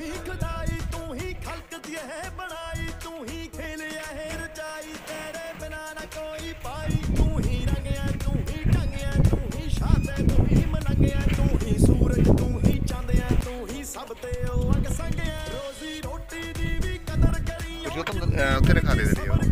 ही खुदाई, तू ही खल्क दी है बनाई, तू ही खेलिया है रचाई, तेरे बिना ना कोई पाई। तू ही रंग है, तू ही ढंग है, तू ही शाद है, तू ही मलंग है, तू ही सूरज, तू ही चंद है, तू ही सब ते ओ अंग संग है। रोजी रोटी दी भी कदर करी जो तुम तेरे खा दे रही हो